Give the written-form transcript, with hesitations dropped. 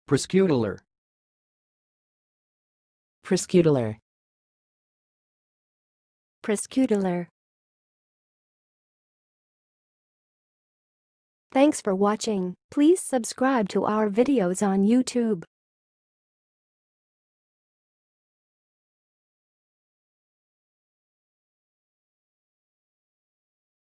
proh-skuh-TELL-er, proh-skuh-TELL-er, proh-skuh-TELL-er. Thanks for watching. Please subscribe to our videos on YouTube.